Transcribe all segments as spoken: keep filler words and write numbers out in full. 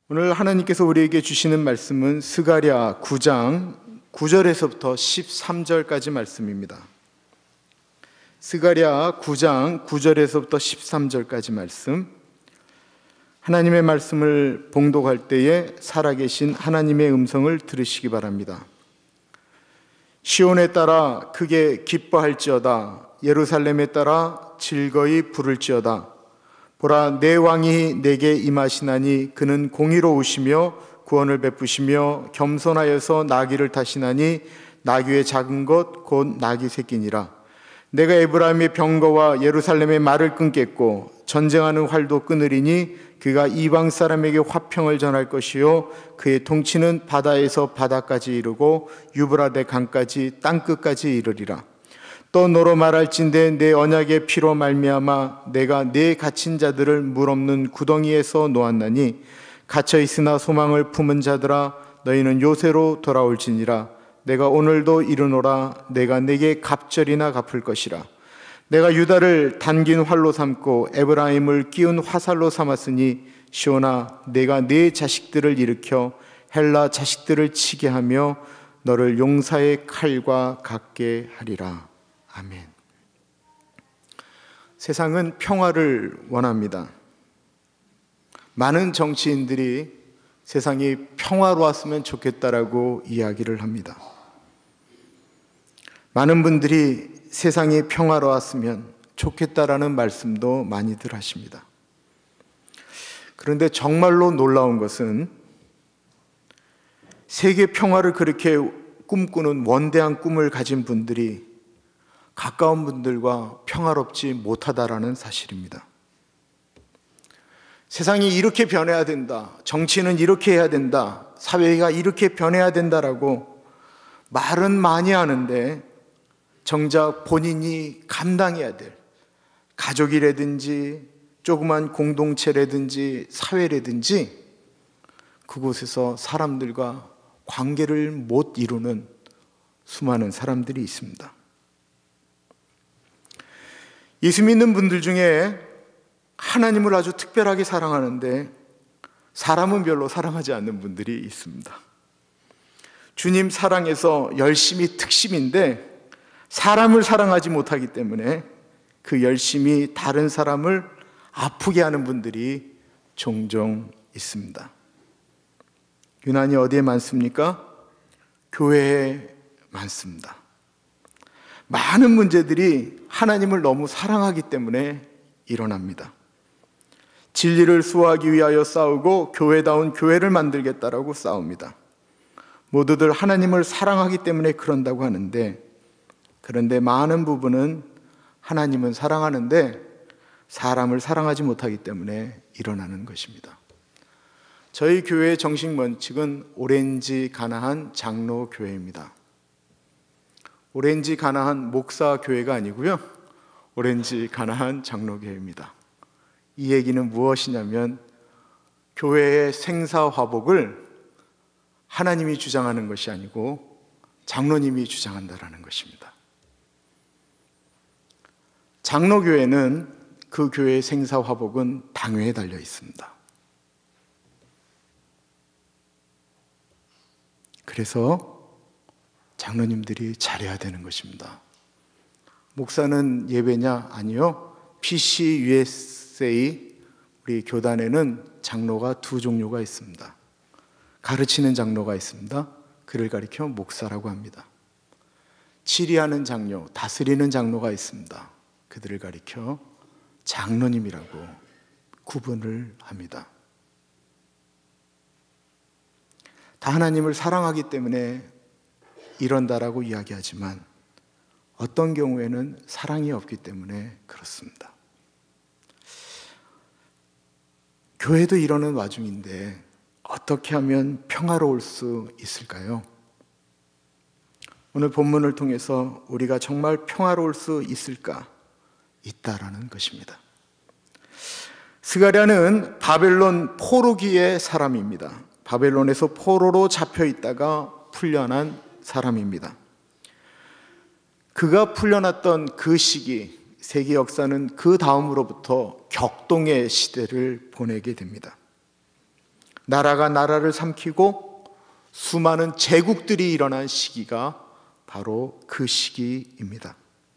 오늘 하나님께서 우리에게 주시는 말씀은 스가랴 구 장 구 절에서부터 십삼 절까지 말씀입니다. 스가랴 구 장 구 절에서부터 십삼 절까지 말씀, 하나님의 말씀을 봉독할 때에 살아계신 하나님의 음성을 들으시기 바랍니다. 시온에 따라 크게 기뻐할지어다. 예루살렘에 따라 즐거이 부를지어다. 보라, 내 왕이 내게 임하시나니 그는 공의로우시며 구원을 베푸시며 겸손하여서 나귀를 타시나니 나귀의 작은 것 곧 나귀 새끼니라. 내가 에브라임의 병거와 예루살렘의 말을 끊겠고 전쟁하는 활도 끊으리니 그가 이방 사람에게 화평을 전할 것이요 그의 통치는 바다에서 바다까지 이르고 유브라데 강까지 땅끝까지 이르리라. 또 너로 말할진대 내 언약의 피로 말미암아 내가 내 갇힌 자들을 물 없는 구덩이에서 놓았나니 갇혀 있으나 소망을 품은 자들아 너희는 요새로 돌아올지니라. 내가 오늘도 이르노라. 내가 내게 갑절이나 갚을 것이라. 내가 유다를 단긴 활로 삼고 에브라임을 끼운 화살로 삼았으니 시온아, 내가 네 자식들을 일으켜 헬라 자식들을 치게 하며 너를 용사의 칼과 같게 하리라. 아멘. 세상은 평화를 원합니다. 많은 정치인들이 세상이 평화로웠으면 좋겠다라고 이야기를 합니다. 많은 분들이 세상이 평화로웠으면 좋겠다라는 말씀도 많이들 하십니다. 그런데 정말로 놀라운 것은 세계 평화를 그렇게 꿈꾸는 원대한 꿈을 가진 분들이 가까운 분들과 평화롭지 못하다라는 사실입니다. 세상이 이렇게 변해야 된다, 정치는 이렇게 해야 된다, 사회가 이렇게 변해야 된다라고 말은 많이 하는데 정작 본인이 감당해야 될 가족이라든지 조그만 공동체라든지 사회라든지 그곳에서 사람들과 관계를 못 이루는 수많은 사람들이 있습니다. 예수 믿는 분들 중에 하나님을 아주 특별하게 사랑하는데 사람은 별로 사랑하지 않는 분들이 있습니다. 주님 사랑에서 열심이 특심인데 사람을 사랑하지 못하기 때문에 그 열심이 다른 사람을 아프게 하는 분들이 종종 있습니다. 유난히 어디에 많습니까? 교회에 많습니다. 많은 문제들이 하나님을 너무 사랑하기 때문에 일어납니다. 진리를 수호하기 위하여 싸우고 교회다운 교회를 만들겠다라고 싸웁니다. 모두들 하나님을 사랑하기 때문에 그런다고 하는데, 그런데 많은 부분은 하나님은 사랑하는데 사람을 사랑하지 못하기 때문에 일어나는 것입니다. 저희 교회의 정식 원칙은 오렌지 가나한 장로교회입니다. 오렌지 가나한 목사교회가 아니고요, 오렌지 가나한 장로교회입니다. 이 얘기는 무엇이냐면 교회의 생사화복을 하나님이 주장하는 것이 아니고 장로님이 주장한다라는 것입니다. 장로교회는 그 교회의 생사화복은 당회에 달려 있습니다. 그래서 장로님들이 잘해야 되는 것입니다. 목사는 예배냐? 아니요. 피씨유에스에이 우리 교단에는 장로가 두 종류가 있습니다. 가르치는 장로가 있습니다. 그를 가리켜 목사라고 합니다. 치리하는 장로, 다스리는 장로가 있습니다. 그들을 가리켜 장로님이라고 구분을 합니다. 다 하나님을 사랑하기 때문에 이런다라고 이야기하지만 어떤 경우에는 사랑이 없기 때문에 그렇습니다. 교회도 이러는 와중인데 어떻게 하면 평화로울 수 있을까요? 오늘 본문을 통해서 우리가 정말 평화로울 수 있을까? 있다라는 것입니다. 스가랴는 바벨론 포로기의 사람입니다. 바벨론에서 포로로 잡혀 있다가 풀려난 사람입니다. 그가 풀려났던 그 시기, 세계 역사는 그 다음으로부터 격동의 시대를 보내게 됩니다. 나라가 나라를 삼키고 수많은 제국들이 일어난 시기가 바로 그 시기입니다.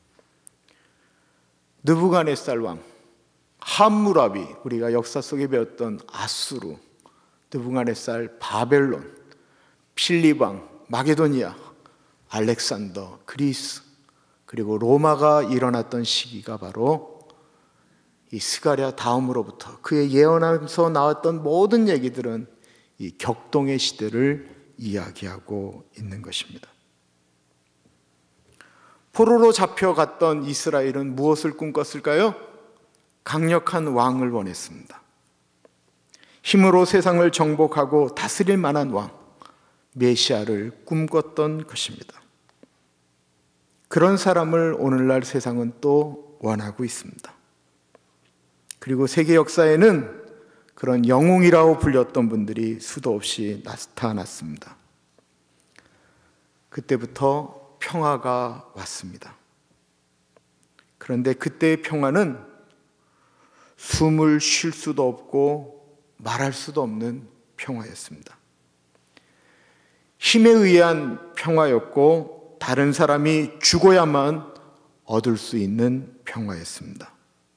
느부갓네살 왕, 함무라비, 우리가 역사 속에 배웠던 아수르, 느부갓네살, 바벨론, 필립 왕, 마게도니아, 알렉산더, 그리스, 그리고 로마가 일어났던 시기가 바로 이 스가랴 다음으로부터 그의 예언하면서 나왔던 모든 얘기들은 이 격동의 시대를 이야기하고 있는 것입니다. 포로로 잡혀갔던 이스라엘은 무엇을 꿈꿨을까요? 강력한 왕을 원했습니다. 힘으로 세상을 정복하고 다스릴 만한 왕, 메시아를 꿈꿨던 것입니다. 그런 사람을 오늘날 세상은 또 원하고 있습니다. 그리고 세계 역사에는 그런 영웅이라고 불렸던 분들이 수도 없이 나타났습니다. 그때부터 평화가 왔습니다. 그런데 그때의 평화는 숨을 쉴 수도 없고 말할 수도 없는 평화였습니다. 힘에 의한 평화였고 다른 사람이 죽어야만 얻을 수 있는 평화였습니다.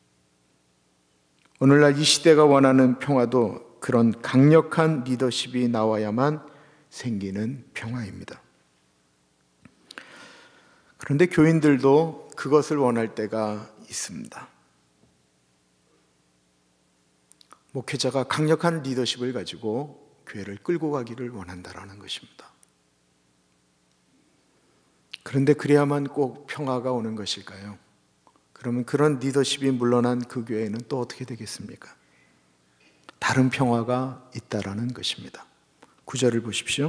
오늘날 이 시대가 원하는 평화도 그런 강력한 리더십이 나와야만 생기는 평화입니다. 그런데 교인들도 그것을 원할 때가 있습니다. 목회자가 강력한 리더십을 가지고 교회를 끌고 가기를 원한다라는 것입니다. 그런데 그래야만 꼭 평화가 오는 것일까요? 그러면 그런 리더십이 물러난 그 교회는 또 어떻게 되겠습니까? 다른 평화가 있다라는 것입니다. 구절을 보십시오.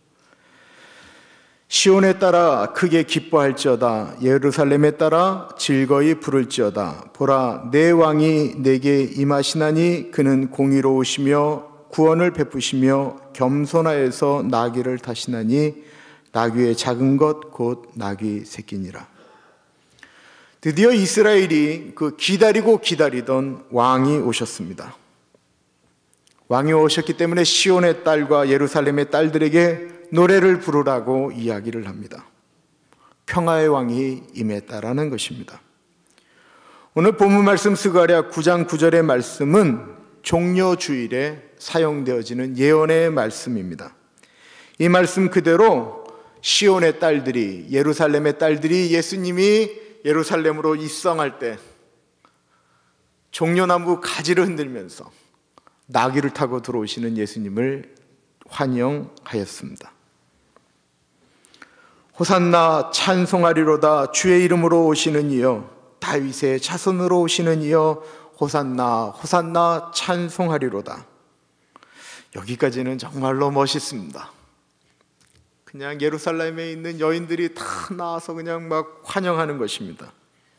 시온에 따라 크게 기뻐할지어다. 예루살렘에 따라 즐거이 부를지어다. 보라, 내 왕이 내게 임하시나니 그는 공의로우시며 구원을 베푸시며 겸손하여서 나귀를 타시나니 나귀의 작은 것 곧 나귀 새끼니라. 드디어 이스라엘이 그 기다리고 기다리던 왕이 오셨습니다. 왕이 오셨기 때문에 시온의 딸과 예루살렘의 딸들에게 노래를 부르라고 이야기를 합니다. 평화의 왕이 임했다라는 것입니다. 오늘 본문 말씀 스가랴 구 장 구 절의 말씀은 종려주일에 사용되어지는 예언의 말씀입니다. 이 말씀 그대로 시온의 딸들이, 예루살렘의 딸들이 예수님이 예루살렘으로 입성할 때 종려나무 가지를 흔들면서 나귀를 타고 들어오시는 예수님을 환영하였습니다. 호산나 찬송하리로다. 주의 이름으로 오시는 이여, 다윗의 자손으로 오시는 이여, 호산나 호산나 찬송하리로다. 여기까지는 정말로 멋있습니다. 그냥 예루살렘에 있는 여인들이 다 나와서 그냥 막 환영하는 것입니다.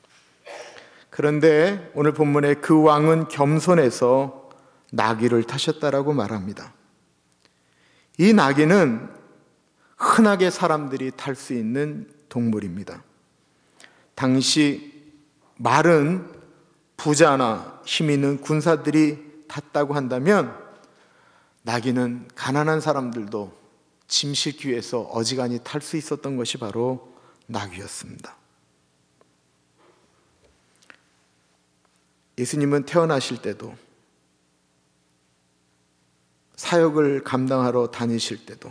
그런데 오늘 본문에 그 왕은 겸손해서 나귀를 타셨다라고 말합니다. 이 나귀는 흔하게 사람들이 탈 수 있는 동물입니다. 당시 말은 부자나 힘 있는 군사들이 탔다고 한다면 나귀는 가난한 사람들도 짐 싣기 위해서 어지간히 탈 수 있었던 것이 바로 나귀였습니다. 예수님은 태어나실 때도 사역을 감당하러 다니실 때도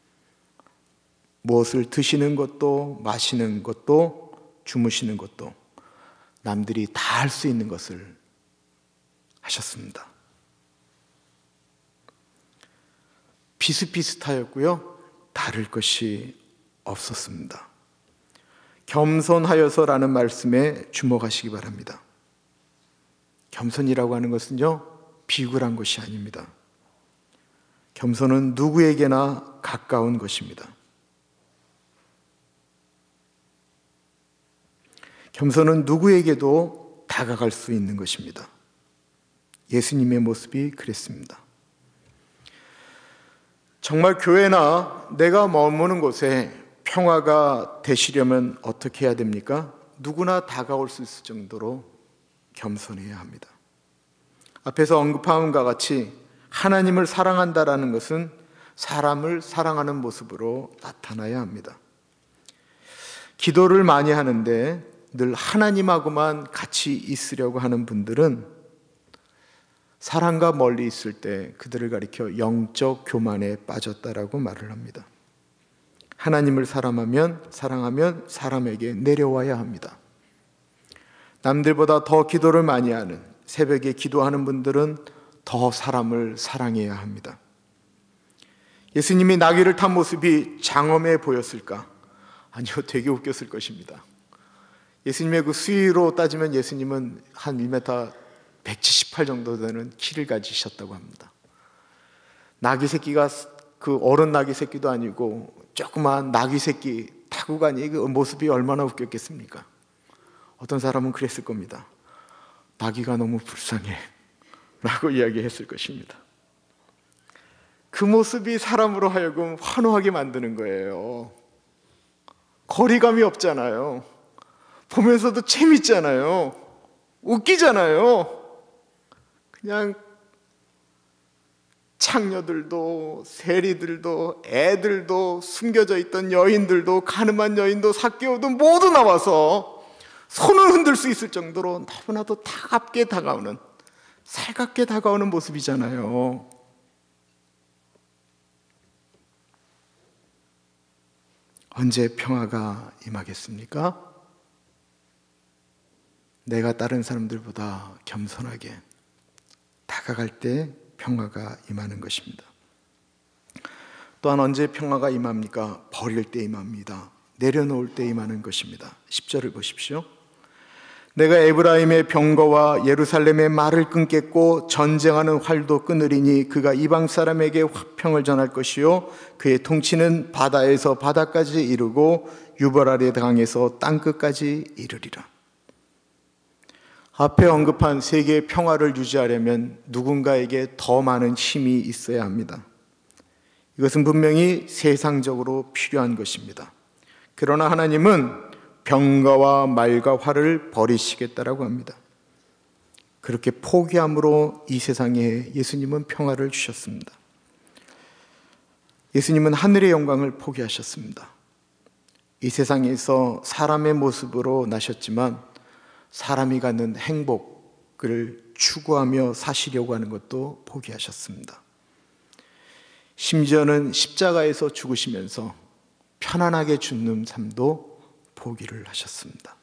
무엇을 드시는 것도 마시는 것도 주무시는 것도 남들이 다 할 수 있는 것을 하셨습니다. 비슷비슷하였고요, 다를 것이 없었습니다. 겸손하여서라는 말씀에 주목하시기 바랍니다. 겸손이라고 하는 것은요, 비굴한 것이 아닙니다. 겸손은 누구에게나 가까운 것입니다. 겸손은 누구에게도 다가갈 수 있는 것입니다. 예수님의 모습이 그랬습니다. 정말 교회나 내가 머무는 곳에 평화가 되시려면 어떻게 해야 됩니까? 누구나 다가올 수 있을 정도로 겸손해야 합니다. 앞에서 언급한 것과 같이 하나님을 사랑한다라는 것은 사람을 사랑하는 모습으로 나타나야 합니다. 기도를 많이 하는데 늘 하나님하고만 같이 있으려고 하는 분들은 사람과 멀리 있을 때 그들을 가리켜 영적 교만에 빠졌다라고 말을 합니다. 하나님을 사랑하면 사랑하면 사람에게 내려와야 합니다. 남들보다 더 기도를 많이 하는, 새벽에 기도하는 분들은 더 사람을 사랑해야 합니다. 예수님이 나귀를 탄 모습이 장엄해 보였을까? 아니요, 되게 웃겼을 것입니다. 예수님의 그 수위로 따지면 예수님은 한 일 미터 백칠십팔 정도 되는 키를 가지셨다고 합니다. 나귀 새끼가 그 어른 나귀 새끼도 아니고 조그만 나귀 새끼 타고 가니 그 모습이 얼마나 웃겼겠습니까? 어떤 사람은 그랬을 겁니다. 나귀가 너무 불쌍해 라고 이야기했을 것입니다. 그 모습이 사람으로 하여금 환호하게 만드는 거예요. 거리감이 없잖아요. 보면서도 재밌잖아요. 웃기잖아요. 그냥 창녀들도 세리들도 애들도 숨겨져 있던 여인들도 가늠한 여인도 삭개오도 모두 나와서 손을 흔들 수 있을 정도로 너무나도 다갑게 다가오는, 살갑게 다가오는 모습이잖아요. 언제 평화가 임하겠습니까? 내가 다른 사람들보다 겸손하게 다가갈 때 평화가 임하는 것입니다. 또한 언제 평화가 임합니까? 버릴 때 임합니다. 내려놓을 때 임하는 것입니다. 십 절을 보십시오. 내가 에브라임의 병거와 예루살렘의 말을 끊겠고 전쟁하는 활도 끊으리니 그가 이방 사람에게 화평을 전할 것이요 그의 통치는 바다에서 바다까지 이르고 유브라데 강에서 땅끝까지 이르리라. 앞에 언급한 세계의 평화를 유지하려면 누군가에게 더 많은 힘이 있어야 합니다. 이것은 분명히 세상적으로 필요한 것입니다. 그러나 하나님은 병거와 말과 활을 버리시겠다라고 합니다. 그렇게 포기함으로 이 세상에 예수님은 평화를 주셨습니다. 예수님은 하늘의 영광을 포기하셨습니다. 이 세상에서 사람의 모습으로 나셨지만 사람이 갖는 행복을 추구하며 사시려고 하는 것도 포기하셨습니다. 심지어는 십자가에서 죽으시면서 편안하게 죽는 삶도 포기를 하셨습니다.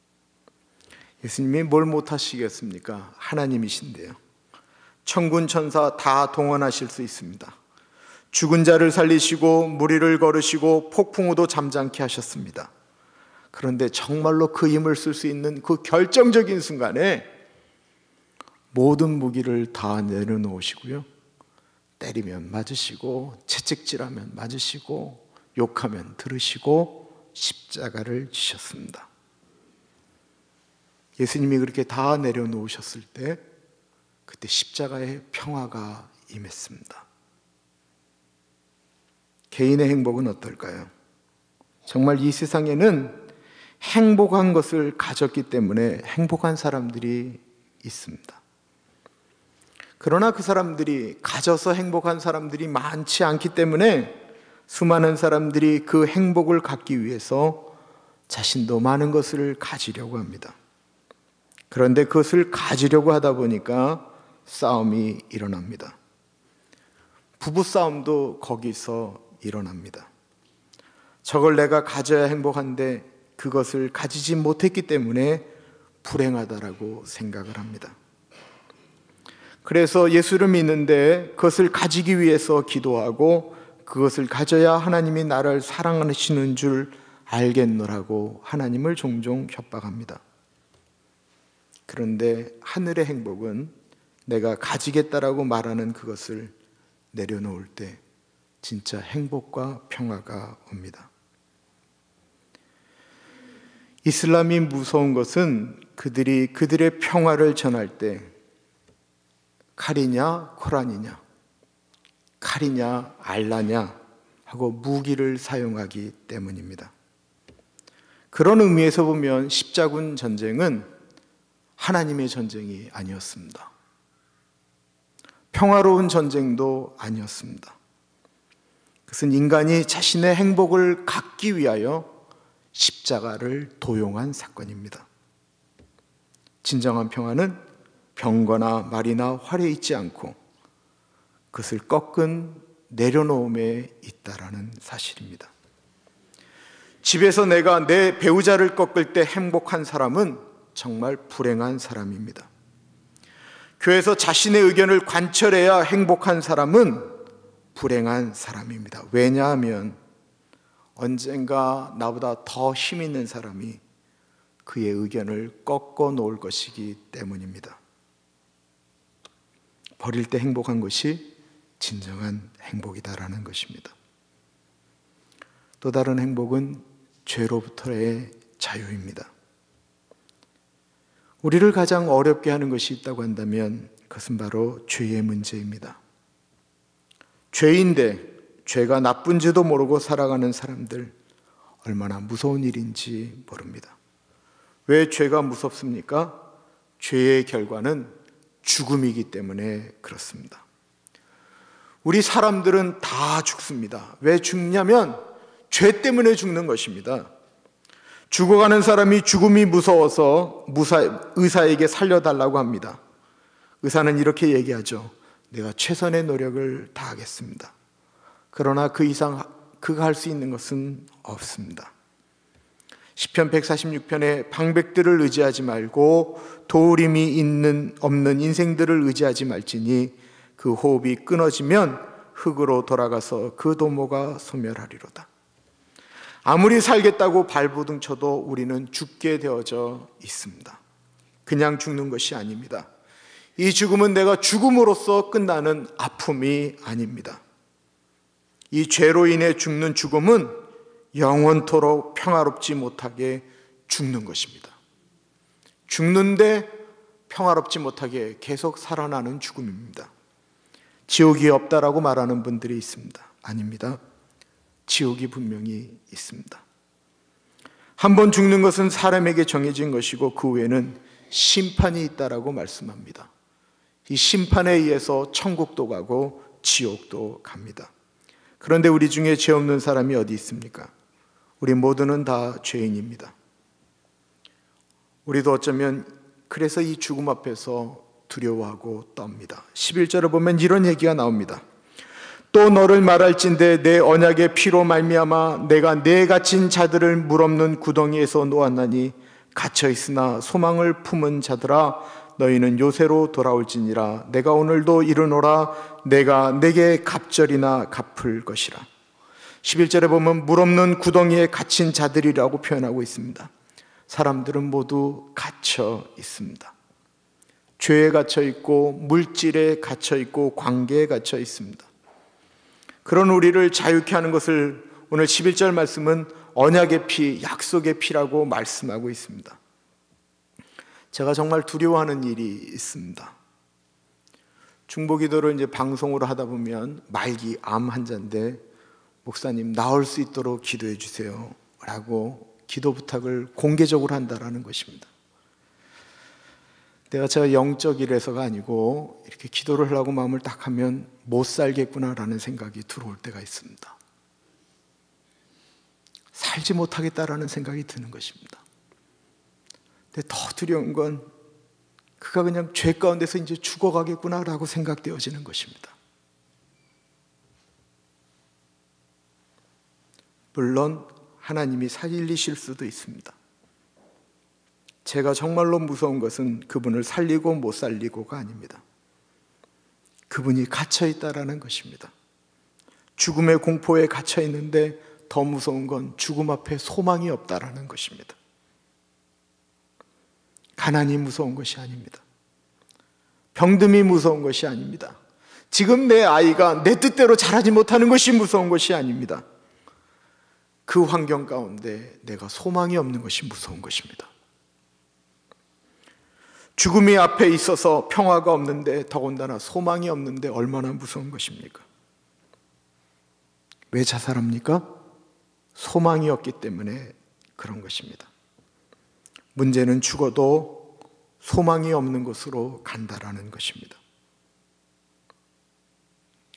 예수님이 뭘 못하시겠습니까? 하나님이신데요. 천군 천사 다 동원하실 수 있습니다. 죽은 자를 살리시고 무리를 걸으시고 폭풍우도 잠잠케 하셨습니다. 그런데 정말로 그 힘을 쓸 수 있는 그 결정적인 순간에 모든 무기를 다 내려놓으시고요, 때리면 맞으시고 채찍질하면 맞으시고 욕하면 들으시고 십자가를 지셨습니다. 예수님이 그렇게 다 내려놓으셨을 때 그때 십자가의 평화가 임했습니다. 개인의 행복은 어떨까요? 정말 이 세상에는 행복한 것을 가졌기 때문에 행복한 사람들이 있습니다. 그러나 그 사람들이 가져서 행복한 사람들이 많지 않기 때문에 수많은 사람들이 그 행복을 갖기 위해서 자신도 많은 것을 가지려고 합니다. 그런데 그것을 가지려고 하다 보니까 싸움이 일어납니다. 부부싸움도 거기서 일어납니다. 저걸 내가 가져야 행복한데 그것을 가지지 못했기 때문에 불행하다라고 생각을 합니다. 그래서 예수를 믿는데 그것을 가지기 위해서 기도하고 그것을 가져야 하나님이 나를 사랑하시는 줄 알겠노라고 하나님을 종종 협박합니다. 그런데 하늘의 행복은 내가 가지겠다라고 말하는 그것을 내려놓을 때 진짜 행복과 평화가 옵니다. 이슬람이 무서운 것은 그들이 그들의 평화를 전할 때 칼이냐 코란이냐, 칼이냐 알라냐 하고 무기를 사용하기 때문입니다. 그런 의미에서 보면 십자군 전쟁은 하나님의 전쟁이 아니었습니다. 평화로운 전쟁도 아니었습니다. 그것은 인간이 자신의 행복을 갖기 위하여 십자가를 도용한 사건입니다. 진정한 평화는 병거나 말이나 활에 있지 않고 그것을 꺾은 내려놓음에 있다라는 사실입니다. 집에서 내가 내 배우자를 꺾을 때 행복한 사람은 정말 불행한 사람입니다. 교회에서 자신의 의견을 관철해야 행복한 사람은 불행한 사람입니다. 왜냐하면 언젠가 나보다 더 힘 있는 사람이 그의 의견을 꺾어 놓을 것이기 때문입니다. 버릴 때 행복한 것이 진정한 행복이다라는 것입니다. 또 다른 행복은 죄로부터의 자유입니다. 우리를 가장 어렵게 하는 것이 있다고 한다면 그것은 바로 죄의 문제입니다. 죄인데 죄가 나쁜지도 모르고 살아가는 사람들, 얼마나 무서운 일인지 모릅니다. 왜 죄가 무섭습니까? 죄의 결과는 죽음이기 때문에 그렇습니다. 우리 사람들은 다 죽습니다. 왜 죽냐면 죄 때문에 죽는 것입니다. 죽어가는 사람이 죽음이 무서워서 무사, 의사에게 살려달라고 합니다. 의사는 이렇게 얘기하죠. 내가 최선의 노력을 다하겠습니다. 그러나 그 이상 그가 할 수 있는 것은 없습니다. 시편 백사십육 편에 방백들을 의지하지 말고 도우림이 있는 없는 인생들을 의지하지 말지니 그 호흡이 끊어지면 흙으로 돌아가서 그 도모가 소멸하리로다. 아무리 살겠다고 발버둥 쳐도 우리는 죽게 되어져 있습니다. 그냥 죽는 것이 아닙니다. 이 죽음은 내가 죽음으로써 끝나는 아픔이 아닙니다. 이 죄로 인해 죽는 죽음은 영원토록 평화롭지 못하게 죽는 것입니다. 죽는데 평화롭지 못하게 계속 살아나는 죽음입니다. 지옥이 없다라고 말하는 분들이 있습니다. 아닙니다. 지옥이 분명히 있습니다. 한 번 죽는 것은 사람에게 정해진 것이고 그 후에는 심판이 있다라고 말씀합니다. 이 심판에 의해서 천국도 가고 지옥도 갑니다. 그런데 우리 중에 죄 없는 사람이 어디 있습니까? 우리 모두는 다 죄인입니다. 우리도 어쩌면 그래서 이 죽음 앞에서 두려워하고 떱니다. 십일 절을 보면 이런 얘기가 나옵니다. 또 너를 말할진대 내 언약의 피로 말미암아 내가 내 갇힌 자들을 물 없는 구덩이에서 놓았나니 갇혀 있으나 소망을 품은 자들아 너희는 요새로 돌아올지니라. 내가 오늘도 이르노라. 내가 내게 갑절이나 갚을 것이라. 십일 절에 보면 물 없는 구덩이에 갇힌 자들이라고 표현하고 있습니다. 사람들은 모두 갇혀 있습니다. 죄에 갇혀 있고 물질에 갇혀 있고 관계에 갇혀 있습니다. 그런 우리를 자유케 하는 것을 오늘 십일 절 말씀은 언약의 피, 약속의 피라고 말씀하고 있습니다. 제가 정말 두려워하는 일이 있습니다. 중보기도를 이제 방송으로 하다 보면 말기 암 환자인데 목사님 나을 수 있도록 기도해 주세요 라고 기도 부탁을 공개적으로 한다라는 것입니다. 내가 제가 영적이라서가 아니고 이렇게 기도를 하려고 마음을 딱 하면 못 살겠구나라는 생각이 들어올 때가 있습니다. 살지 못하겠다라는 생각이 드는 것입니다. 근데 더 두려운 건 그가 그냥 죄 가운데서 이제 죽어가겠구나라고 생각되어지는 것입니다. 물론 하나님이 살리실 수도 있습니다. 제가 정말로 무서운 것은 그분을 살리고 못 살리고가 아닙니다. 그분이 갇혀 있다라는 것입니다. 죽음의 공포에 갇혀 있는데 더 무서운 건 죽음 앞에 소망이 없다라는 것입니다. 가난이 무서운 것이 아닙니다. 병듦이 무서운 것이 아닙니다. 지금 내 아이가 내 뜻대로 자라지 못하는 것이 무서운 것이 아닙니다. 그 환경 가운데 내가 소망이 없는 것이 무서운 것입니다. 죽음이 앞에 있어서 평화가 없는데 더군다나 소망이 없는데 얼마나 무서운 것입니까? 왜 자살합니까? 소망이 없기 때문에 그런 것입니다. 문제는 죽어도 소망이 없는 곳으로 간다라는 것입니다.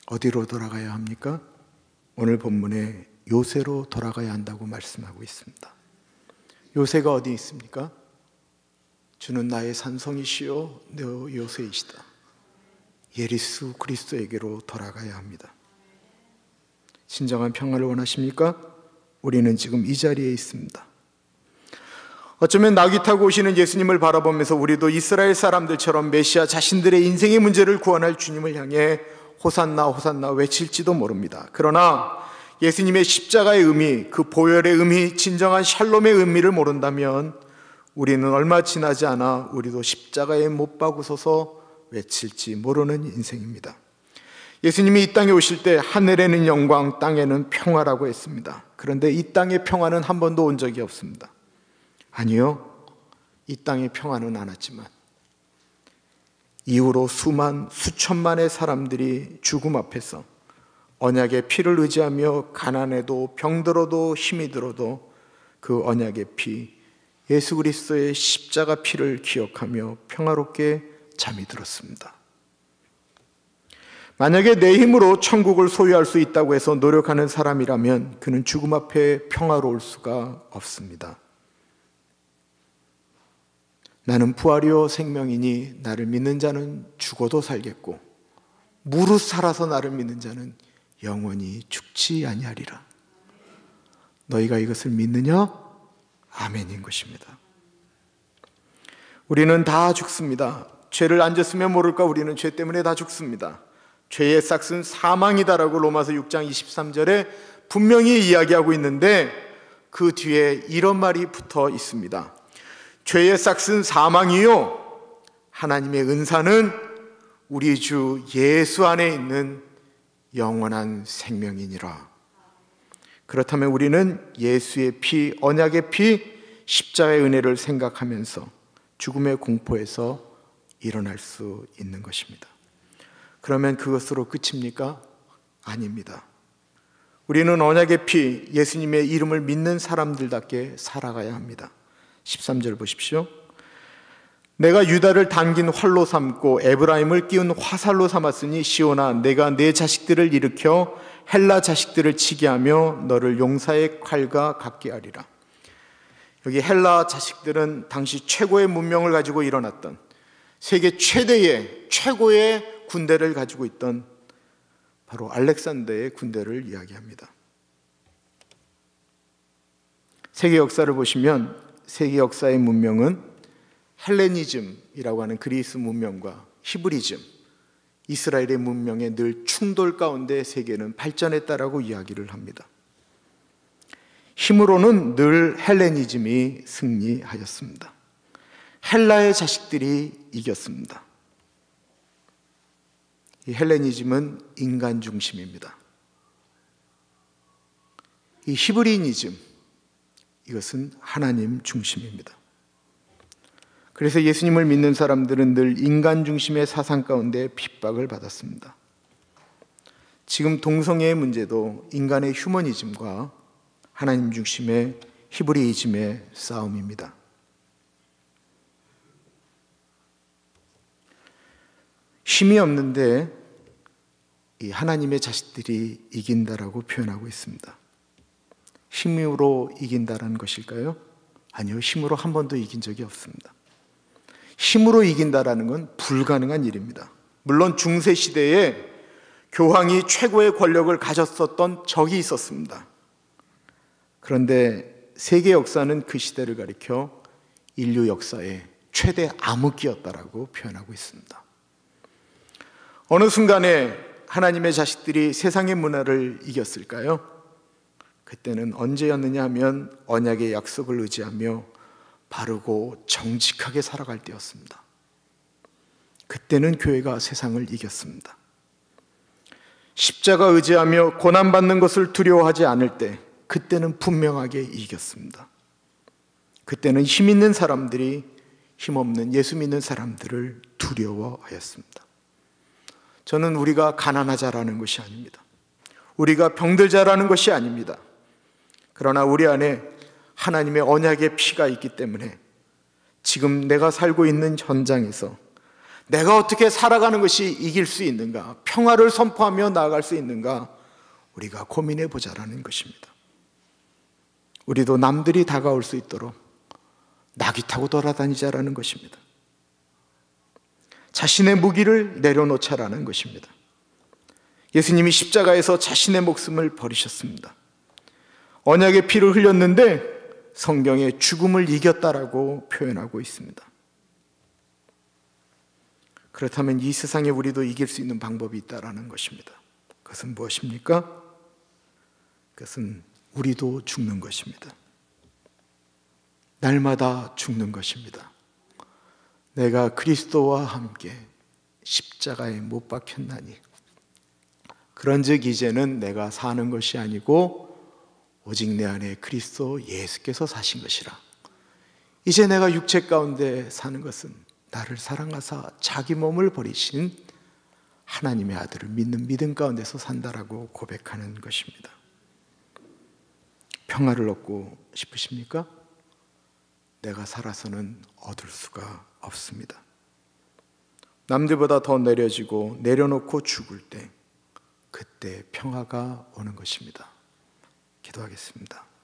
어디로 돌아가야 합니까? 오늘 본문에 요새로 돌아가야 한다고 말씀하고 있습니다. 요새가 어디 있습니까? 주는 나의 산성이시요 내 요새이시다. 예수 그리스도에게로 돌아가야 합니다. 진정한 평안을 원하십니까? 우리는 지금 이 자리에 있습니다. 어쩌면 나귀 타고 오시는 예수님을 바라보면서 우리도 이스라엘 사람들처럼 메시아 자신들의 인생의 문제를 구원할 주님을 향해 호산나 호산나 외칠지도 모릅니다. 그러나 예수님의 십자가의 의미, 그 보혈의 의미, 진정한 샬롬의 의미를 모른다면 우리는 얼마 지나지 않아 우리도 십자가에 못 박으소서 외칠지 모르는 인생입니다. 예수님이 이 땅에 오실 때 하늘에는 영광, 땅에는 평화라고 했습니다. 그런데 이 땅의 평화는 한 번도 온 적이 없습니다. 아니요, 이 땅의 평화는 안 왔지만 이후로 수만, 수천만의 사람들이 죽음 앞에서 언약의 피를 의지하며 가난해도 병들어도 힘이 들어도 그 언약의 피, 예수 그리스도의 십자가 피를 기억하며 평화롭게 잠이 들었습니다. 만약에 내 힘으로 천국을 소유할 수 있다고 해서 노력하는 사람이라면 그는 죽음 앞에 평화로울 수가 없습니다. 나는 부활이요 생명이니 나를 믿는 자는 죽어도 살겠고 무릇 살아서 나를 믿는 자는 영원히 죽지 아니하리라. 너희가 이것을 믿느냐? 아멘인 것입니다. 우리는 다 죽습니다. 죄를 안 졌으면 모를까 우리는 죄 때문에 다 죽습니다. 죄의 삭은 사망이다라고 로마서 육 장 이십삼 절에 분명히 이야기하고 있는데 그 뒤에 이런 말이 붙어 있습니다. 죄의 삭은 사망이요 하나님의 은사는 우리 주 예수 안에 있는 영원한 생명이니라. 그렇다면 우리는 예수의 피, 언약의 피, 십자가의 은혜를 생각하면서 죽음의 공포에서 일어날 수 있는 것입니다. 그러면 그것으로 끝입니까? 아닙니다. 우리는 언약의 피, 예수님의 이름을 믿는 사람들답게 살아가야 합니다. 십삼 절 보십시오. 내가 유다를 당긴 활로 삼고 에브라임을 끼운 화살로 삼았으니 시온아 내가 내 자식들을 일으켜 헬라 자식들을 치게 하며 너를 용사의 칼과 같게 하리라. 여기 헬라 자식들은 당시 최고의 문명을 가지고 일어났던 세계 최대의 최고의 군대를 가지고 있던 바로 알렉산더의 군대를 이야기합니다. 세계 역사를 보시면 세계 역사의 문명은 헬레니즘이라고 하는 그리스 문명과 히브리즘, 이스라엘의 문명의 늘 충돌 가운데 세계는 발전했다라고 이야기를 합니다. 힘으로는 늘 헬레니즘이 승리하였습니다. 헬라의 자식들이 이겼습니다. 이 헬레니즘은 인간 중심입니다. 이 히브리니즘, 이것은 하나님 중심입니다. 그래서 예수님을 믿는 사람들은 늘 인간 중심의 사상 가운데 핍박을 받았습니다. 지금 동성애의 문제도 인간의 휴머니즘과 하나님 중심의 히브리이즘의 싸움입니다. 힘이 없는데 이 하나님의 자식들이 이긴다라고 표현하고 있습니다. 힘으로 이긴다라는 것일까요? 아니요, 힘으로 한 번도 이긴 적이 없습니다. 힘으로 이긴다라는 건 불가능한 일입니다. 물론 중세 시대에 교황이 최고의 권력을 가졌었던 적이 있었습니다. 그런데 세계 역사는 그 시대를 가리켜 인류 역사의 최대 암흑기였다라고 표현하고 있습니다. 어느 순간에 하나님의 자식들이 세상의 문화를 이겼을까요? 그때는 언제였느냐 하면 언약의 약속을 의지하며 바르고 정직하게 살아갈 때였습니다. 그때는 교회가 세상을 이겼습니다. 십자가 의지하며 고난받는 것을 두려워하지 않을 때 그때는 분명하게 이겼습니다. 그때는 힘 있는 사람들이 힘없는 예수 믿는 사람들을 두려워하였습니다. 저는 우리가 가난하자라는 것이 아닙니다. 우리가 병들자라는 것이 아닙니다. 그러나 우리 안에 하나님의 언약의 피가 있기 때문에 지금 내가 살고 있는 현장에서 내가 어떻게 살아가는 것이 이길 수 있는가, 평화를 선포하며 나아갈 수 있는가, 우리가 고민해 보자라는 것입니다. 우리도 남들이 다가올 수 있도록 낙이 타고 돌아다니자라는 것입니다. 자신의 무기를 내려놓자라는 것입니다. 예수님이 십자가에서 자신의 목숨을 버리셨습니다. 언약의 피를 흘렸는데 성경에 죽음을 이겼다라고 표현하고 있습니다. 그렇다면 이 세상에 우리도 이길 수 있는 방법이 있다라는 것입니다. 그것은 무엇입니까? 그것은 우리도 죽는 것입니다. 날마다 죽는 것입니다. 내가 그리스도와 함께 십자가에 못 박혔나니 그런즉 이제는 내가 사는 것이 아니고 오직 내 안에 그리스도 예수께서 사신 것이라. 이제 내가 육체 가운데 사는 것은 나를 사랑하사 자기 몸을 버리신 하나님의 아들을 믿는 믿음 가운데서 산다라고 고백하는 것입니다. 평화를 얻고 싶으십니까? 내가 살아서는 얻을 수가 없습니다. 남들보다 더 내려지고 내려놓고 죽을 때, 그때 평화가 오는 것입니다. 기도하겠습니다.